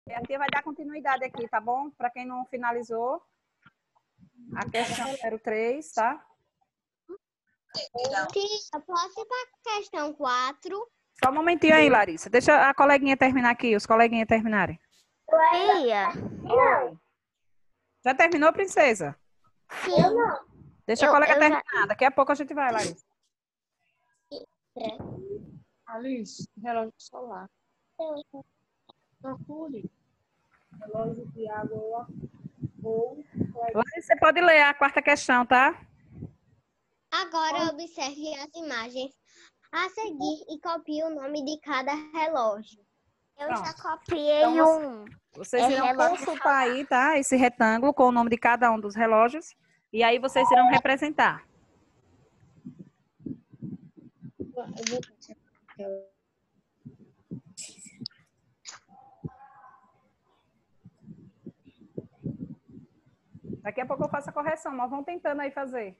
E a tia vai dar continuidade aqui, tá bom? Para quem não finalizou, a questão número 3, tá? Tia, posso ir para a questão 4? Só um momentinho aí, Larissa. Deixa a coleguinha terminar aqui, os coleguinhas terminarem. Tia. Oi. Já terminou, princesa? Sim. Deixa a colega terminar. Daqui a pouco a gente vai, Larissa. Alice, relógio solar. Procure. Relógio de água ou... Larissa, você pode ler a quarta questão, tá? Agora observe as imagens a seguir e copie o nome de cada relógio. Eu Pronto. já copiei Então, vocês irão relógio consultar aí, tá? Esse retângulo com o nome de cada um dos relógios. E aí vocês irão representar. Daqui a pouco eu faço a correção, mas vão tentando aí fazer.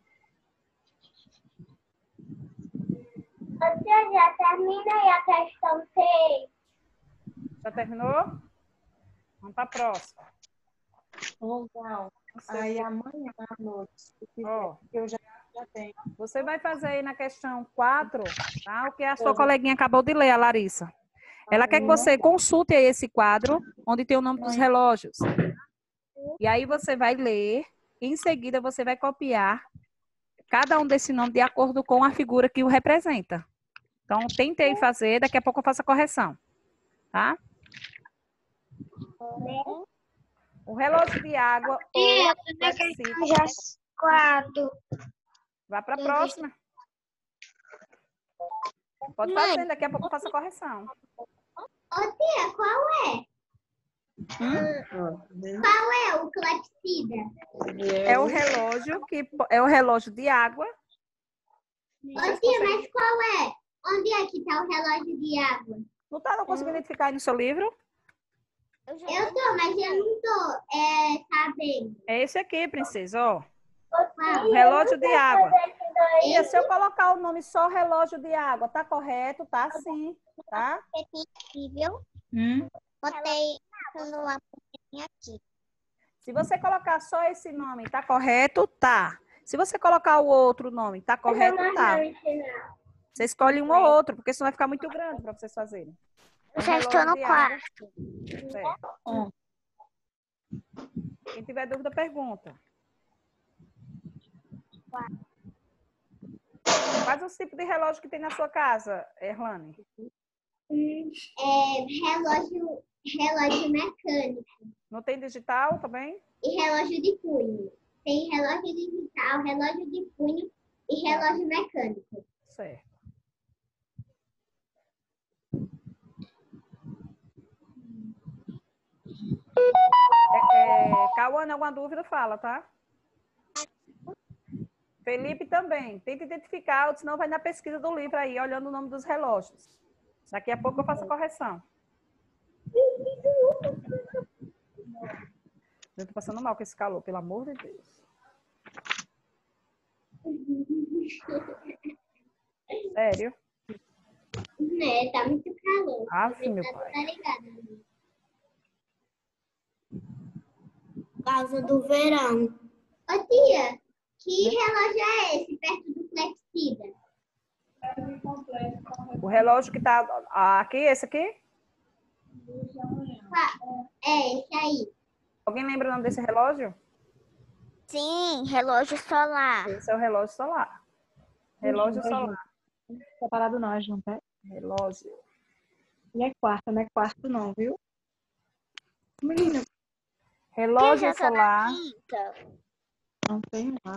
Tia, já terminei a questão 3. Já terminou? Vamos para a próxima. Legal. Aí amanhã à noite, se quiser, Ó, eu já tenho. você vai fazer aí na questão 4, tá? O que a sua coleguinha acabou de ler, a Larissa. Ela quer que você consulte aí esse quadro, onde tem o nome dos relógios. E aí você vai ler, e em seguida você vai copiar cada um desse nome de acordo com a figura que o representa. Então, tentei fazer, daqui a pouco eu faço a correção, tá? O relógio de água ou flexível. 4. Vai para a próxima. Pode fazer, daqui a pouco eu faço a correção. Ô, tia, qual é? Qual é o clepsida? É o relógio é o relógio de água. Ô, tia, mas qual é? Onde é que está o relógio de água? Não conseguindo identificar aí no seu livro? Eu tô, mas eu não tô sabendo. É esse aqui, princesa, ó. Qual? O relógio de água. E se eu colocar o nome só relógio de água, tá correto? Tá sim, tá? Possível. Botei no aqui. Se você colocar só esse nome, tá correto? Tá. Se você colocar o outro nome, tá correto? Tá. Você escolhe um ou outro, porque senão vai ficar muito grande para vocês fazerem. Eu já estou no quarto. Certo. Quem tiver dúvida, pergunta. Quais os tipos de relógio que tem na sua casa, Erlane? Relógio mecânico Não tem digital também? e relógio de punho. Tem relógio digital, relógio de punho e relógio mecânico. Certo. Cauane, alguma dúvida, fala, tá? Felipe também. Tenta identificar, senão vai na pesquisa do livro aí, olhando o nome dos relógios. Daqui a pouco eu faço a correção. Eu tô passando mal com esse calor, pelo amor de Deus. Sério? Né, tá muito calor. Aff, meu pai. Tá ligado? Causa do verão. Ô, tia, que relógio é esse perto do flexida? O relógio que tá aqui, esse aqui? É, esse aí. Alguém lembra o nome desse relógio? Sim, relógio solar. Esse é o relógio solar. Relógio solar. Separado não, é junto, é? Relógio. E é quarto, não é quarto não, viu? Menina, Relógio solar. não tem nada.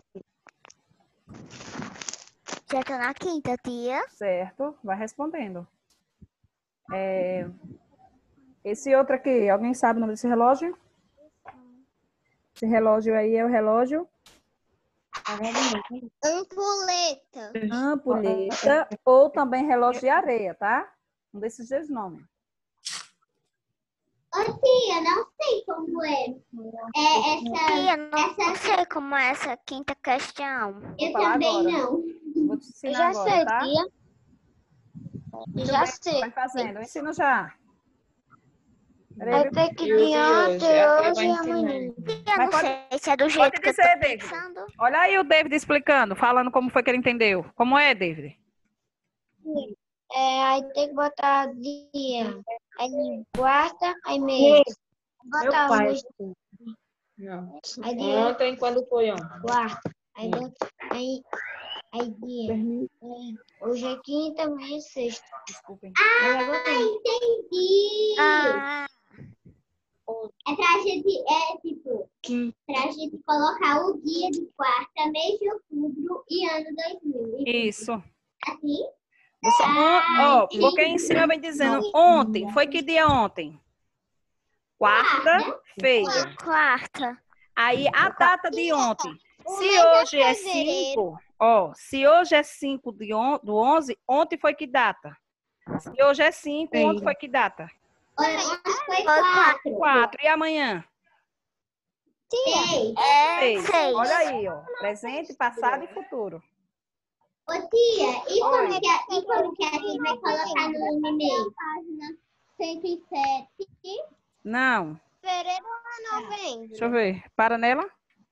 Já tô na quinta, tia. Certo, vai respondendo. Esse outro aqui, alguém sabe o nome desse relógio? Esse relógio aí é o relógio? Ampuleta. Ampulheta ou também relógio de areia, tá? Um desses dois nomes. Ô, tia, não sei como é. Tia, não sei como é essa quinta questão. Eu falar também agora. não. Vou te ensinar agora, tá? tia. Muito bem, vai fazendo. Eu ensino já. Peraí, Vai ter E o de hoje? A Fê vai ensinar. amanhã. Eu Mas não pode- sei se é do pode jeito que eu tô dizer, David. pensando. Olha aí o David explicando, falando como foi que ele entendeu. Como é, David? Aí tem que botar dia. Aí quarta, aí mês. Meu Botar o pai. mês Não. Aí dia Ontem, quando foi ontem? quarta. Aí bota. Aí dia. Hoje é quinta, amanhã é sexta. Desculpem. Aí vai botar. Entendi. Ah, É pra gente colocar o dia de quarta, mês de outubro e ano 2000. Isso. Assim? Porque em cima vem dizendo ontem. Foi que dia ontem? Quarta-feira. quarta. Aí a data de ontem. O Se mês é hoje é fevereiro. 5, se hoje é 5 do 11, ontem foi que data? Se hoje é 5, ontem foi que data? Ontem foi Foi 4. 4. E amanhã? 6. É 6. 6. Olha aí, ó. Presente, passado e futuro. Ô tia, e como que a gente vai colocar no e-mail? Página 107. Não. Fevereiro ou novembro? Deixa eu ver. Para nela.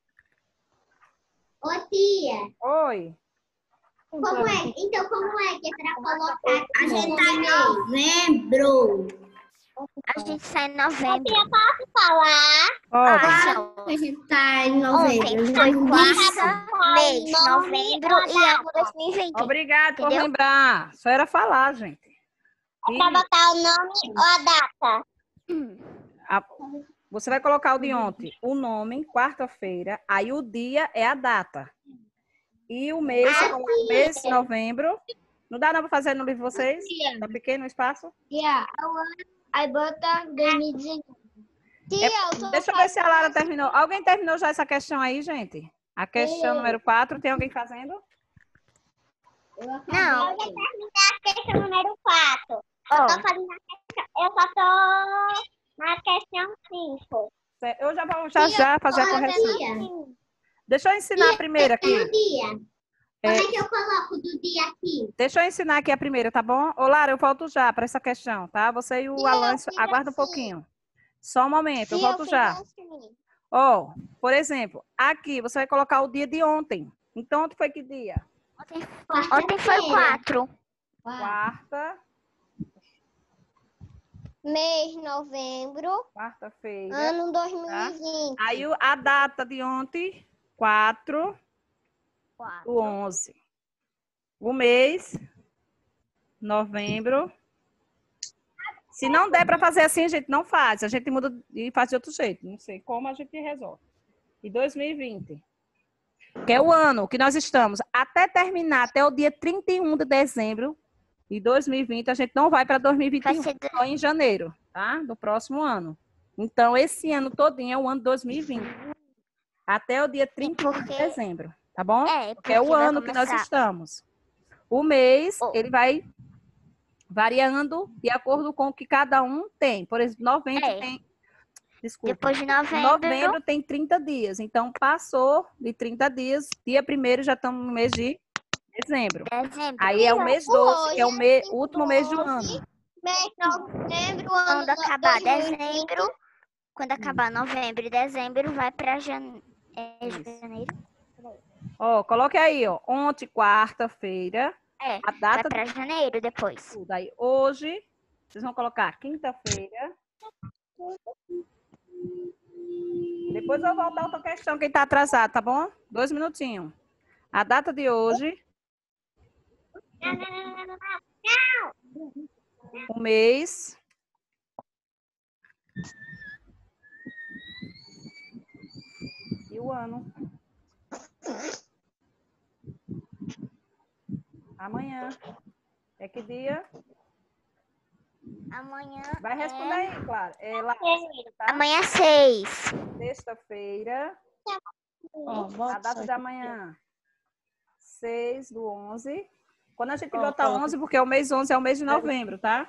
Ô tia, Oi. como é que é pra colocar aqui no e-mail? Novembro. A gente sai em novembro. Posso falar? Pode. Assim, A gente tá em ontem foi quarta, mês, novembro e ano 2020. Obrigado por Entendeu? lembrar. Só era falar, gente. E botar o nome ou a data? a- você vai colocar o de ontem. O nome, quarta-feira. Aí o dia é a data. E o mês, você coloca o mês, novembro. Não dá não para fazer no livro de vocês? Tá pequeno o espaço? Tia, aí bota 2019. Tia, eu tô Deixa eu ver se a Lara terminou. Alguém terminou já essa questão aí, gente? A questão número 4. Tem alguém fazendo? Não. Eu já terminei a questão número 4. Ó, Eu só tô na questão 5. Eu já vou já fazer a correção. Deixa eu ensinar a primeira aqui. No dia. Como é que eu coloco do dia aqui? Deixa eu ensinar aqui a primeira, tá bom? Ô, Lara, eu volto já para essa questão, tá? Você e o Alan, aguarda um pouquinho. Só um momento, eu volto já. Ó, por exemplo, aqui você vai colocar o dia de ontem. Então, ontem foi que dia? ontem foi 4. Quarta, mês, novembro, quarta-feira. ano 2020. Aí a data de ontem, 4 do 11. O mês, novembro. Se não der para fazer assim, a gente não faz. A gente muda e faz de outro jeito. Não sei como a gente resolve. E 2020, que é o ano que nós estamos, até terminar, até o dia 31 de dezembro de 2020, a gente não vai para 2021, Vai ser só em janeiro, tá? Do próximo ano. Então, esse ano todinho é o ano 2020. Até o dia 31 de dezembro, tá bom? porque É o vai ano que nós começar- estamos. O mês, Oh. ele vai variando de acordo com o que cada um tem. Por exemplo, novembro tem... Desculpa. Depois de Novembro tem 30 dias. Então, passou de 30 dias, dia 1º já estamos no mês de dezembro. Aí é o mês 12, que é o último mês do ano. Mês, novembro, ano Quando acabar 2020. dezembro, quando acabar novembro e dezembro, vai para janeiro. Ó, coloque aí, ó. Ontem, quarta-feira, É, a vai data para janeiro depois. tudo. Aí, hoje, vocês vão colocar quinta-feira. Depois eu volto a outra questão, quem tá atrasado, tá bom? 2 minutinhos. A data de hoje. O mês. E o ano. Amanhã. É que dia? Amanhã. Vai responder aí, claro. É lá, tá? Amanhã é 6. Sexta-feira. A data de amanhã. 6/11. Quando a gente botar 11, porque o mês 11 é o mês de novembro, tá?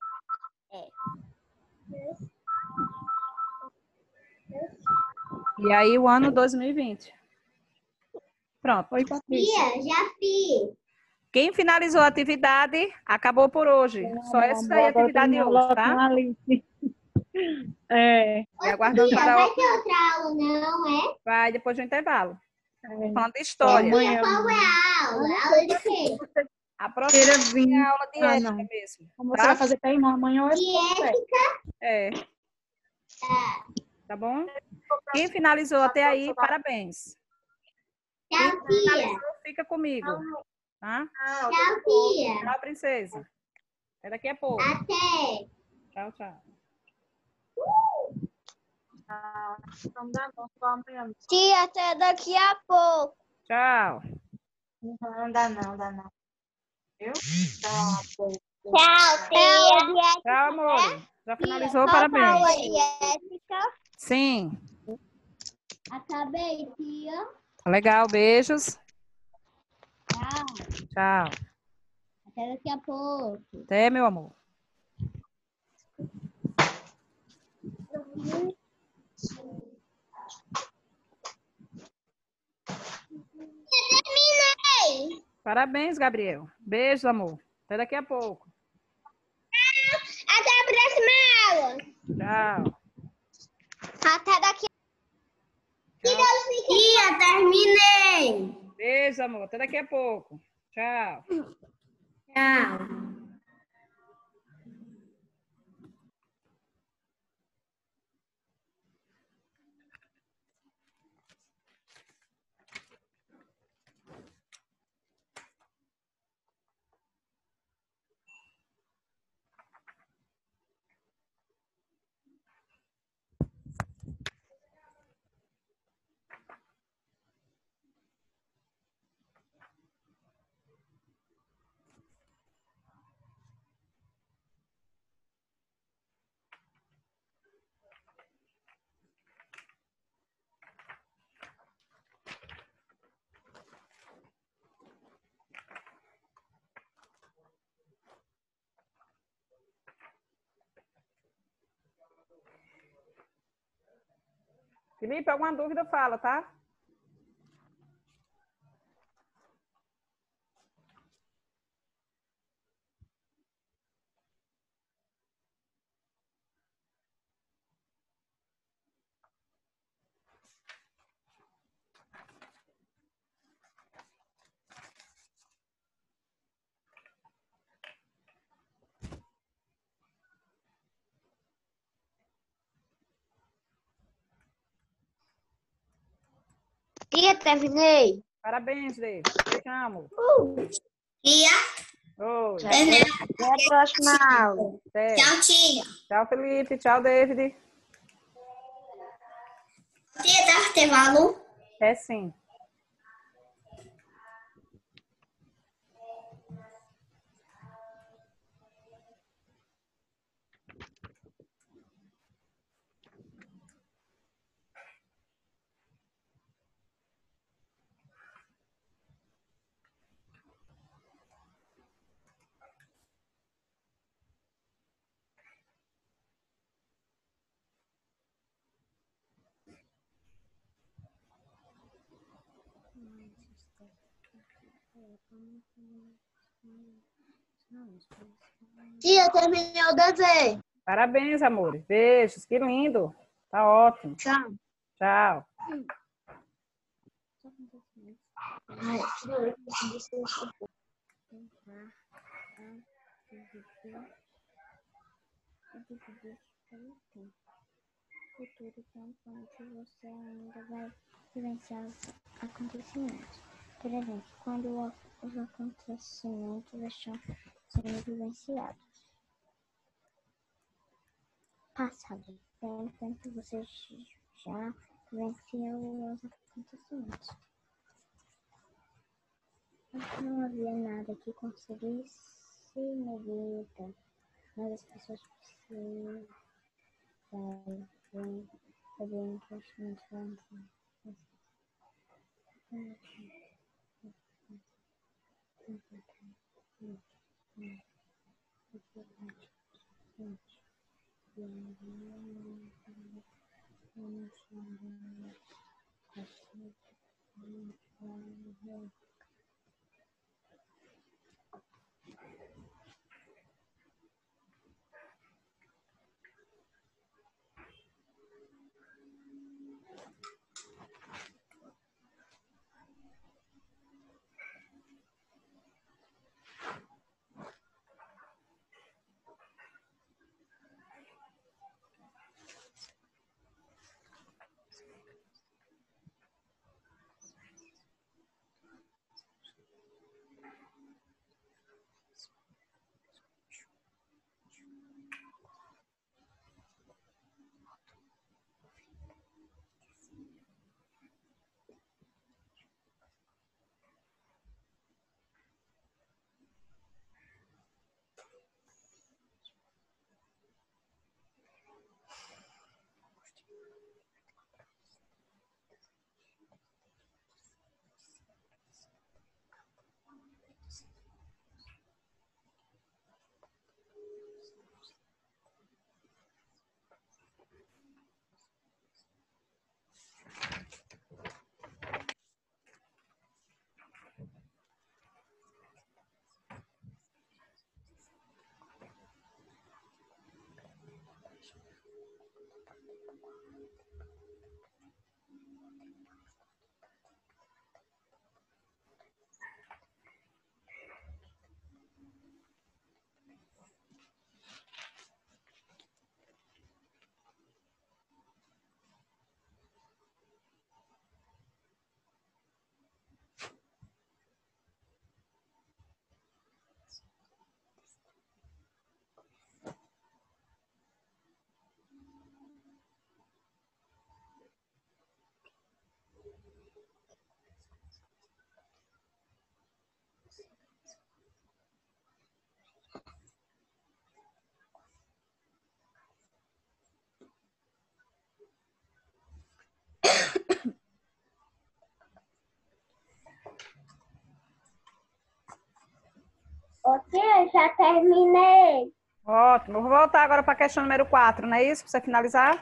E aí o ano 2020. Pronto. Oi, Patrícia. Tia, já fiz. Quem finalizou a atividade, acabou por hoje. Só essa aí a Agora atividade de terminou hoje, logo tá? com a Alice. É, E aguardando Tia, para vai o... ter outra aula, não é? Vai depois do intervalo. é. Falando de Só história. amanhã. Qual é a aula? Aula de quê? A próxima Feira é 20. a aula de Ah, ética não. mesmo. Como você Tá? vai fazer para irmã amanhã ou é De só fé? ética? É. Tá bom? Quem finalizou até aí, parabéns. Quem Tchau, tia. finalizou, fica comigo. Tá? Tchau, tia. Tchau, princesa. Até daqui a pouco. Até. Tchau, tchau. Não dá não, só amanhã. Tia, até daqui a pouco. Tchau. Não dá não, dá não. Viu? Tchau. Tchau, tia. Tchau, amor. Já finalizou, Qual a aula parabéns. de ética? Sim. Acabei, tia. Tá legal, beijos. Tchau. Tchau. Até daqui a pouco. Até, meu amor. Terminei. Parabéns, Gabriel. Beijo, amor. Até daqui a pouco. Até a próxima aula. Tchau. Até daqui Tia, terminei. Beijo, amor. Até daqui a pouco. Tchau. Tchau. Felipe, alguma dúvida, fala, tá? Tia, terminei. Parabéns, David. Beijão, amor. Tia, Oi. terminei. Até a próxima aula. Até. Tchau, tia. Tchau, Felipe. Tchau, David. Tia, tá intervalo? É sim. Tia, terminei o desenho. Parabéns, amor. Beijos. Que lindo. Tá ótimo. Tchau. Tchau. Futuro constante, você ainda vai vivenciar os acontecimentos. Por exemplo, quando os acontecimentos estão sendo vivenciados. Passado, tempo você já vivenciou os acontecimentos. Não havia nada que conseguisse me evitar, mas as pessoas precisam saber que os momentos já terminei. Ótimo. Vou voltar agora para a questão número 4, não é isso? Para você finalizar?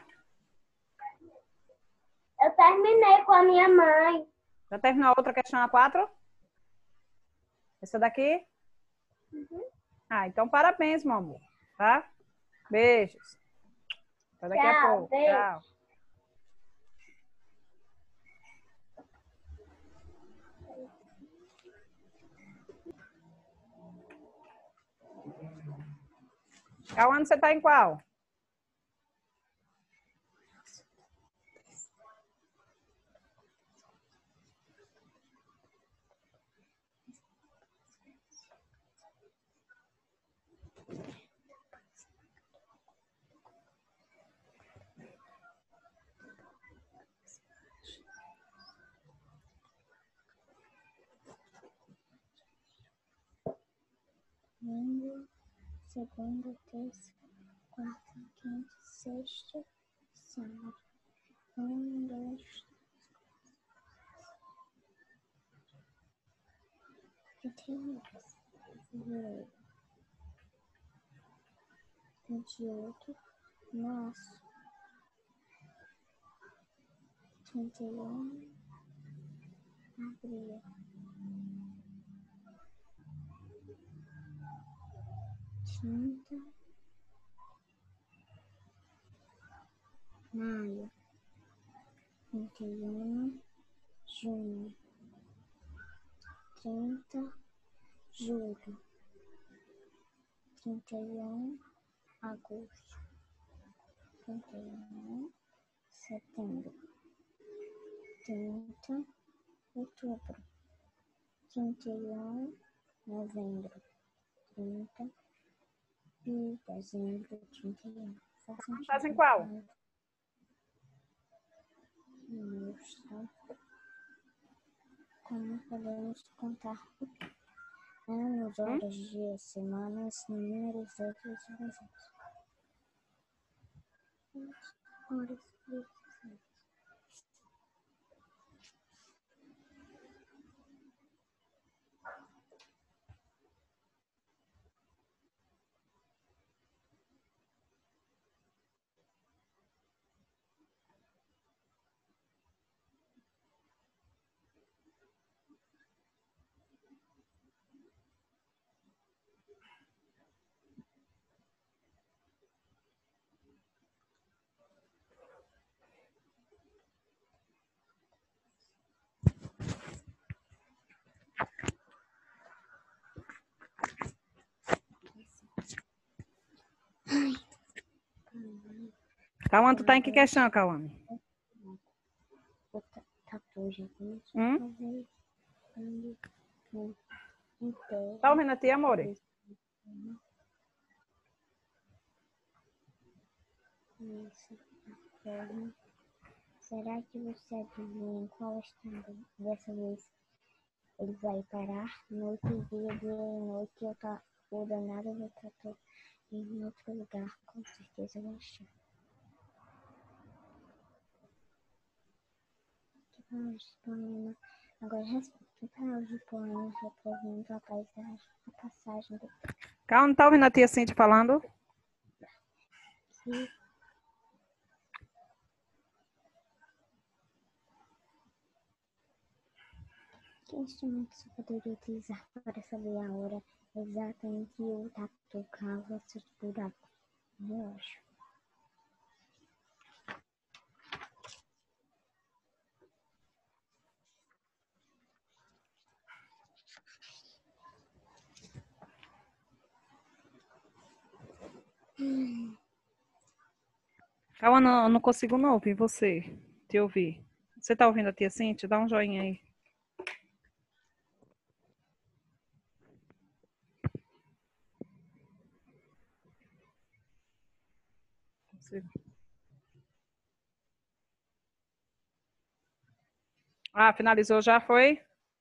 Eu terminei com a minha mãe. Já terminou a outra questão, a 4? Essa daqui? Ah, então parabéns, meu amor. Tá? Beijos. Até daqui a Tchau, pouco. beijo. Tchau. Cauã, você está em qual? Primeira, segunda, terça, quarta, quinta, sexta, sábado. 1, 2, 31, fevereiro, 28, março, 31, abril, 30, maio, 31, junho, 30, julho, 31, agosto, 31, setembro, 30, outubro, 31, novembro, 30 e dezembro, 31. Estás em qual? Mostra como podemos contar anos, horas, dias, semanas, números, letras e exemplos. Horas, dias, semanas. Cauã, tu tá em que questão, Cauã? 14, 20, Hum? 9, inteiro. Tá ouvindo a tia, amore? Isso, a forma. Será que você adivinha em qual estado dessa vez ele vai parar? Noite e dia, dia e noite, o danado do trator em outro lugar, com certeza vai achar. Que palavras de poema? Agora responde. Que palavras de poema representam a paisagem, a passagem do Cauã, não tá ouvindo a tia Cintia falando? que Que instrumento você poderia utilizar para saber a hora exata em que o tatu cava seus buracos? Relógio. Cauã, não consigo não ouvir você. Te ouvir. Você tá ouvindo a tia Cintia? Dá um joinha aí. Consigo. Ah, finalizou já, foi?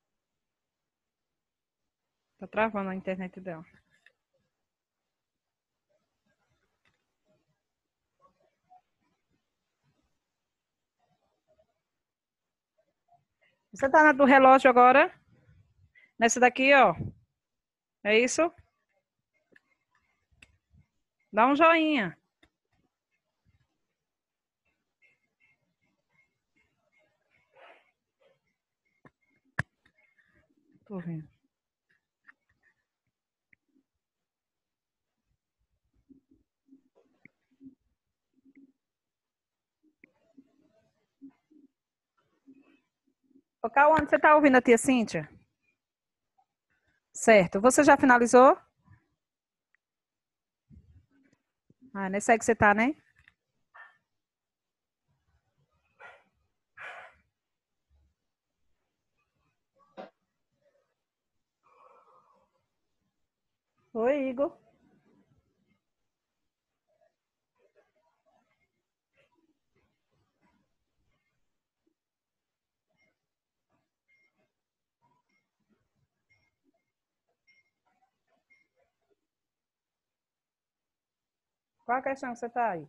Tá travando a internet dela. Você tá na do relógio agora? Nessa daqui, ó. É isso? Dá um joinha. Tô vendo. Ô, Cauane, você tá ouvindo a tia Cíntia? Certo. Você já finalizou? Ah, nesse aí que você tá, né? Oi, Igor. Qual a questão que você tá aí?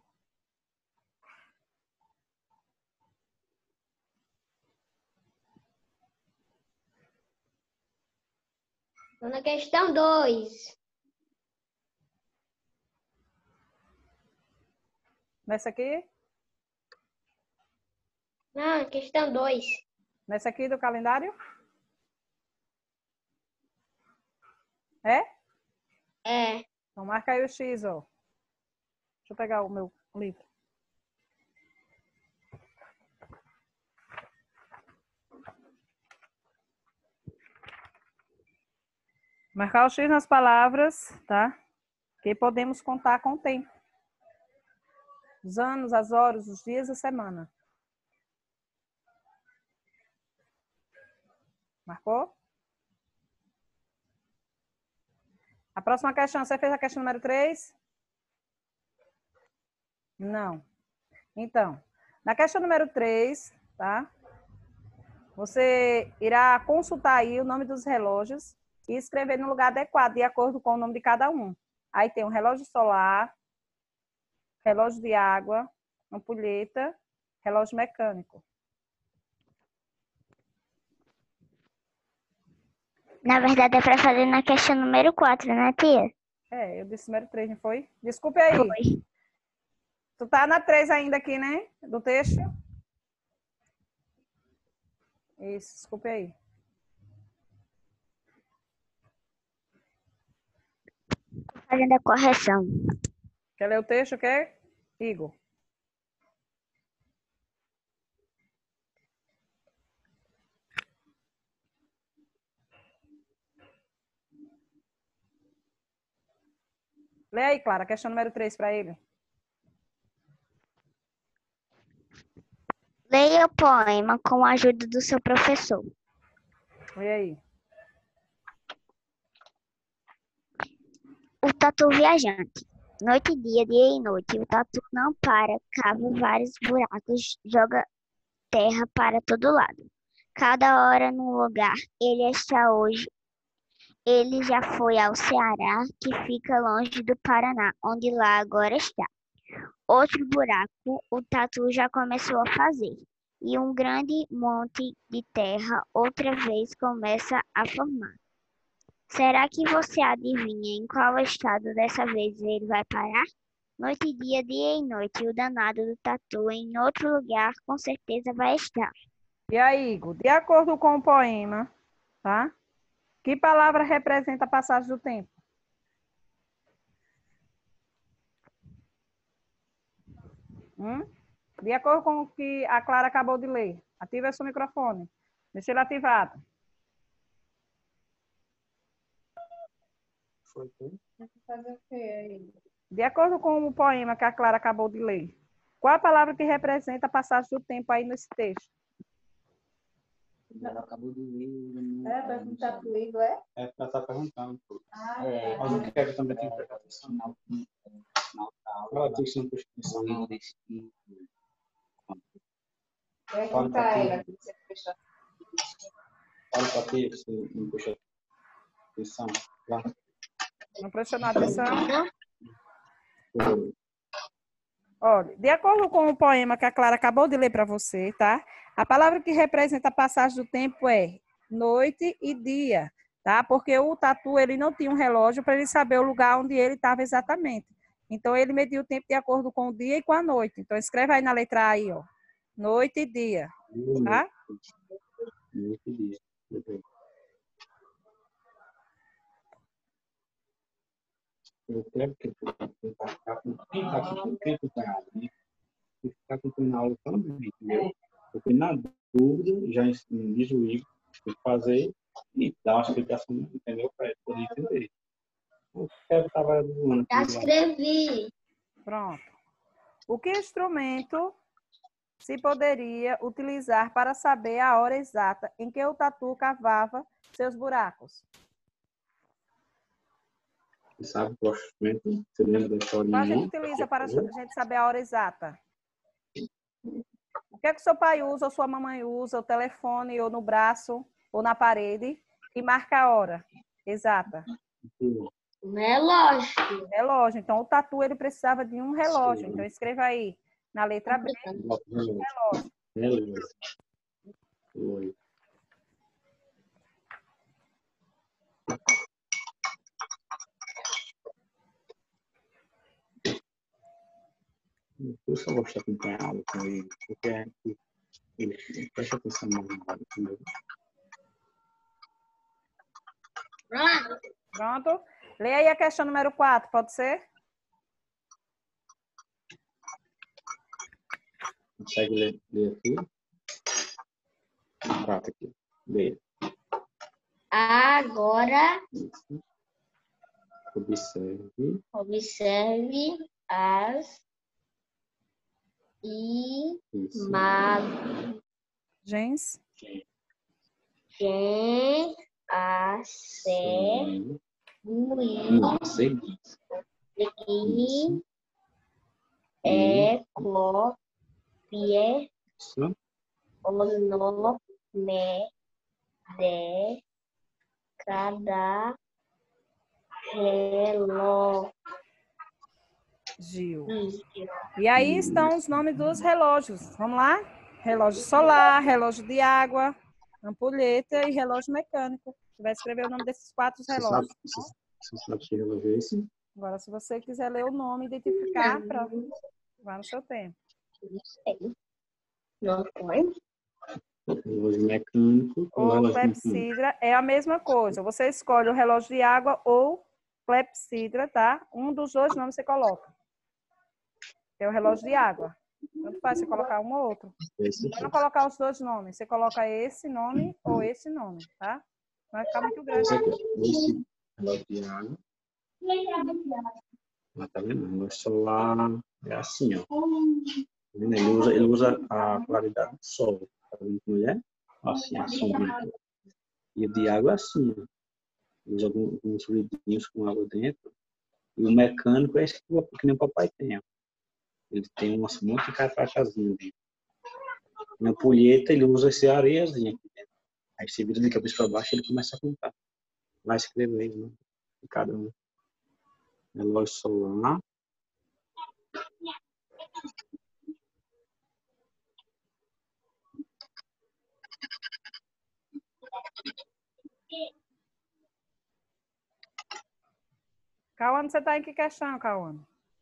Tô na questão 2. Nessa aqui? Não, questão 2. Nessa aqui do calendário? É? É. Então marca aí o X, ó. Deixa eu pegar o meu livro. Marcar o X nas palavras, tá? Que podemos contar com o tempo. Os anos, as horas, os dias, a semana. Marcou? A próxima questão, você fez a questão número 3? Não. Então, na questão número 3, tá? Você irá consultar aí o nome dos relógios e escrever no lugar adequado, de acordo com o nome de cada um. Aí tem um relógio solar, relógio de água, ampulheta, relógio mecânico. Na verdade, é para fazer na questão número 4, né, tia? É, eu disse número 3, não foi? Desculpe aí. Foi. Tu tá na 3 ainda aqui, né? Do texto? Isso, desculpe aí. Fazendo a correção. Quer ler o texto, quer? Igor. Lê aí, Clara, questão número 3 para ele. Leia o poema com a ajuda do seu professor. Lê aí. O tatu viajante. Noite e dia, dia e noite. O tatu não para, cava vários buracos, joga terra para todo lado. Cada hora num lugar. Ele está hoje. Ele já foi ao Ceará, que fica longe do Paraná, onde lá agora está. Outro buraco, o tatu já começou a fazer. E um grande monte de terra outra vez começa a formar. Será que você adivinha em qual estado dessa vez ele vai parar? Noite e dia, dia e noite, o danado do tatu em outro lugar com certeza vai estar. E aí, Igor, de acordo com o poema, tá? Que palavra representa a passagem do tempo? De acordo com o que a Clara acabou de ler. Ativa seu microfone. Deixa ele ativado. Fazer o quê aí? De acordo com o poema que a Clara acabou de ler, qual a palavra que representa a passagem do tempo aí nesse texto? Ela acabou de ler. É, perguntar pro Igor, é? É, ela está perguntando. É. Mas o Kevin também tem que prestar atenção. Ela tem que ser atenção. Pergunta a ela que você fechou. Olha para ti, você não prestou atenção. Lá. Não prestou atenção? Olha, de acordo com o poema que a Clara acabou de ler para você, tá? A palavra que representa a passagem do tempo é noite e dia, tá? Porque o tatu, ele não tinha um relógio para ele saber o lugar onde ele estava exatamente. Então, ele mediu o tempo de acordo com o dia e com a noite. Então, escreve aí na letra A aí, ó. Noite e dia, tá? Noite e dia. Eu quero que tu tá com o tempo com ela, né? Tu ficar com a aula também, entendeu? Porque na dúvida, já diz o Igor, tem que fazer e dar uma explicação, entendeu? Para ele poder entender. Eu quero estar voando. Já escrevi. Pronto. O que instrumento se poderia utilizar para saber a hora exata em que o tatu cavava seus buracos? Sabe qual instrumento? Você lembra da Qual a gente historinha? utiliza para a gente saber a hora exata? O que é que seu pai usa ou sua mamãe usa, o telefone ou no braço ou na parede, e marca a hora exata? Relógio. Relógio. Então, o tatu ele precisava de um relógio. Então, escreva aí na letra B, relógio. Relógio. Relógio. Eu só gosto de acompanhar a aula com ele, porque ele presta atenção mais na aula, entendeu? Pronto? Leia aí a questão número 4, pode ser? Consegue ler aqui? 4 aqui. Lê. Agora, Observe. observe as Isso. imagens Gens. a Sim. seguir Não, seguir. e Isso. cópia Isso. o nome de cada relógio. Gil. E aí estão os nomes dos relógios. Vamos lá? Relógio solar, relógio de água, ampulheta e relógio mecânico. Você vai escrever o nome desses 4 relógios. Você sabe que relógio é esse? Agora, se você quiser ler o nome, identificar, vai no seu tempo. Não sei. Não foi? Relógio mecânico. Ou Relógio mecânico. clepsidra é a mesma coisa. Você escolhe o relógio de água ou clepsidra, tá? Um dos dois nomes você coloca. É o relógio de água. Tanto faz você colocar um ou outro. Esse Para não aqui. colocar os dois nomes, você coloca esse nome ou esse nome, tá? Vai ficar muito grande. Esse aqui. Esse relógio de água. Mas tá vendo? Relógio solar é assim, ó. Tá vendo? Ele usa a claridade do sol. Tá vendo como ele é? Assim, a sombra. E o de água é assim, ó. Ele usa alguns fluidinhos com água dentro. E o mecânico é esse que nem o papai tem, ó. Ele tem um monte de catrachazinho dentro. Na ampulheta, ele usa essa areiazinha aqui dentro. Aí você vira de cabeça para baixo, ele começa a contar. Vai escrever aí, né? Cada um. Relógio solar. Cauane, você está em que questão, Cauane?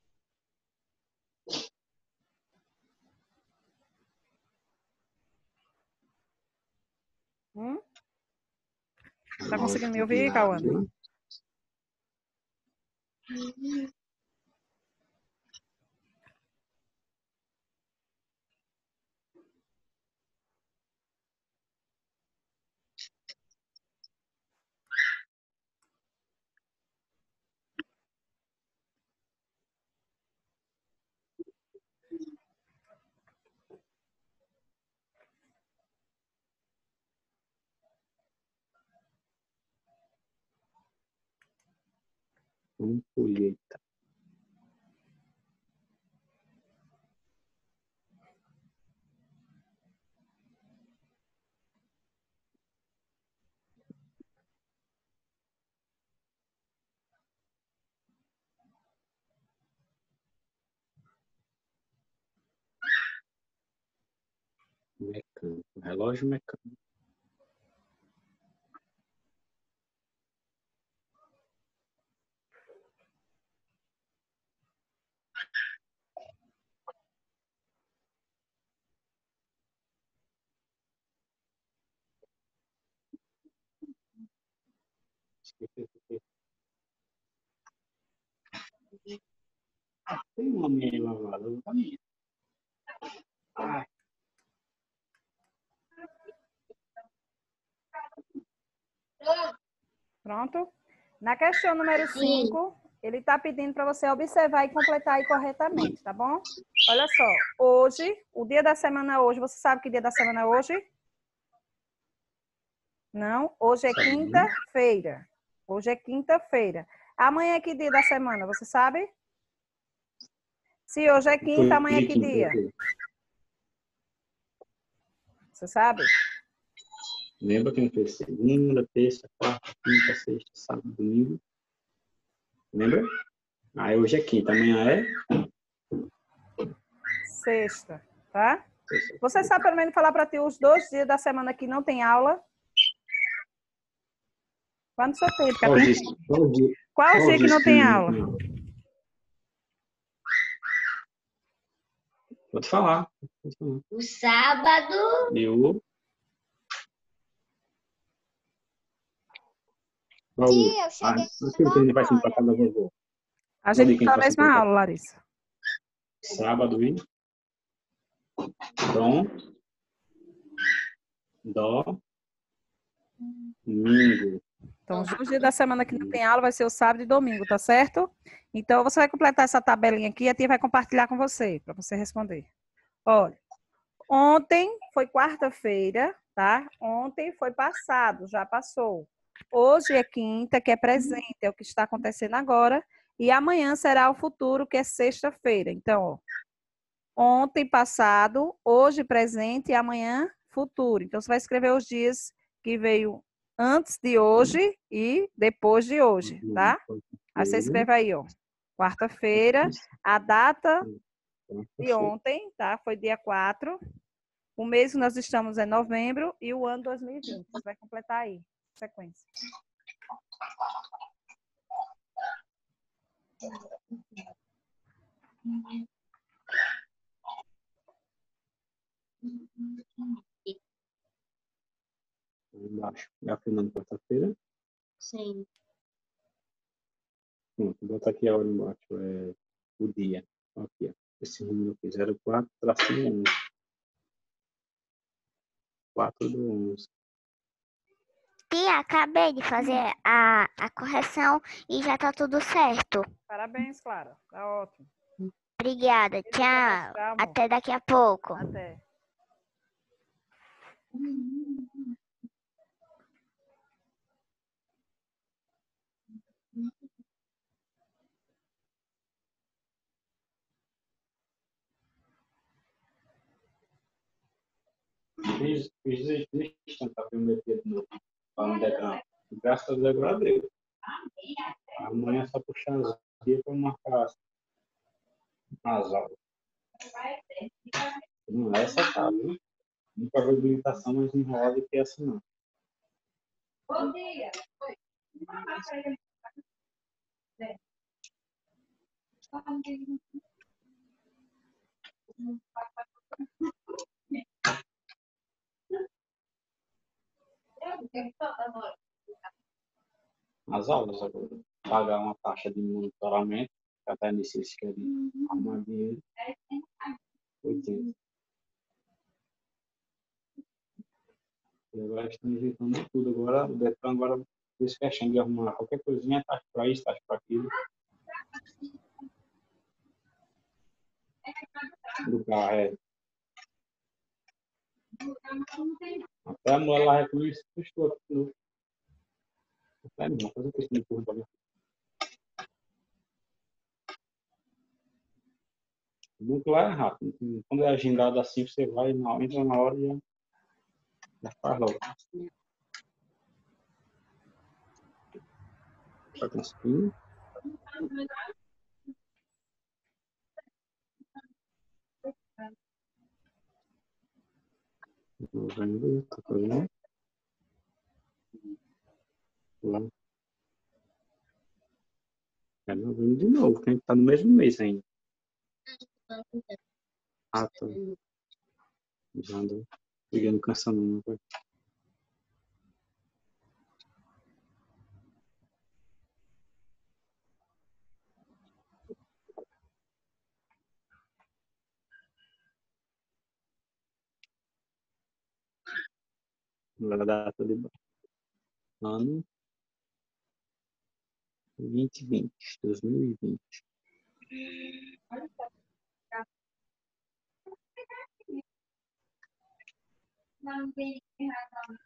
Tá conseguindo me ouvir, Cauane? Ampulheta. Mecânico. Relógio mecânico. Tem uma meia lavada, não tá minha. Ai, Pronto? Na questão número 5, ele está pedindo para você observar e completar aí corretamente, tá bom? Olha só, hoje, o dia da semana hoje, você sabe que dia da semana é hoje? Não? Hoje é quinta-feira. Hoje é quinta-feira. Amanhã é que dia da semana, você sabe? Se hoje é quinta, amanhã é que dia? Você sabe? Lembra que não fez segunda, terça, quarta, quinta, sexta, sábado, domingo? Lembra? Aí hoje é quinta, amanhã é? Sexta, tá? Você sabe pelo menos falar para ti os 2 dias da semana que não tem aula? Quando você tem? Qual Qual o dia que não tem aula? Vou te falar. O sábado. Tia, eu cheguei Aquilo que a gente vai sempre para casa da vovó. A gente está na mesma aula, Larissa. Sábado e domingo. Então, os 2 dias da semana que não tem aula vai ser o sábado e domingo, tá certo? Então, você vai completar essa tabelinha aqui e a tia vai compartilhar com você, para você responder. Olha, ontem foi quarta-feira, tá? Ontem foi passado, já passou. Hoje é quinta, que é presente, é o que está acontecendo agora. E amanhã será o futuro, que é sexta-feira. Então, ó, ontem passado, hoje presente e amanhã futuro. Então, você vai escrever os dias que veio antes de hoje e depois de hoje, tá? Aí você escreve aí, ó. Quarta-feira, a data de ontem, tá? Foi dia 4. O mês que nós estamos é novembro e o ano 2020. Você vai completar aí, sequência. Embaixo. É a Fernanda, quarta-feira. Sim. Pronto, bota aqui a hora embaixo. É o dia. Aqui, ó. Esse número aqui, 04, tracinho 11. 4/11. Tia, acabei de fazer a correção e já tá tudo certo. Parabéns, Clara. Tá ótimo. Obrigada, tchau. Tchau, amor. Até daqui a pouco. Até. Fiz tentar ver o meu dedo no decão. Graças a Deus, agora deu. Amanhã é só puxar as dias para marcar as aulas. Não, essa tá, viu? Nunca vi habilitação mais enrolada que essa, não. Bom dia. As aulas agora. Pagar uma taxa de monitoramento, cada início eles querem arrumar dinheiro. 80. E agora estão inventando tudo. Agora o Detran agora fez questão de arrumar qualquer coisinha, taxa para isso, taxa para aquilo. Do carro, é. Até a mulher lá reclamou isso, custou aqui de novo. Até não, fazer questão de curva, né? Muito lá é rápido. Quando é agendado assim, você vai, entra na hora e já faz logo. Tá conseguindo? Novembro, tá fazendo? Lá. É novembro de novo, que a gente tá no mesmo mês ainda. Ah, tá. Já ando pegando canção, não vai. Agora a data de ano 2020. Não tem razão.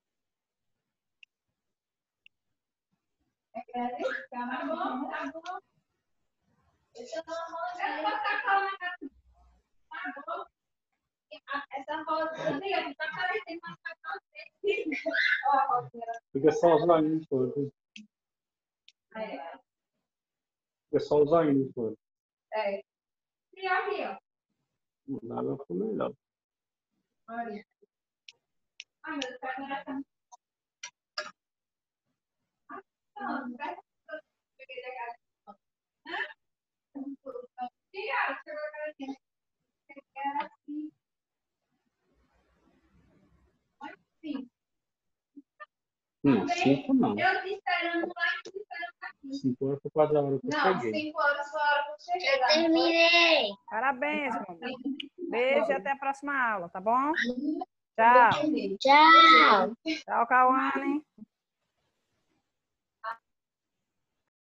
Tá bom, tá bom. Deixa eu botar calma aqui. Tá bom. Essa rosa, tá parecendo uma rosa. Fica só os olhinhos fora. Fica só os olhinhos fora. É. E aqui, ó. Na água ficou melhor. Olha. Ai, meu Deus, tá com não, não vai. Não, 5 não. Eu te esperando lá e te esperando aqui. 5 horas foi 4 horas que eu Não, cheguei. 5 horas foi a hora que eu cheguei lá. Terminei. Parabéns, meu amigo. Beijo e até a próxima aula, tá bom? Tchau. Tchau. Tchau, Cauane.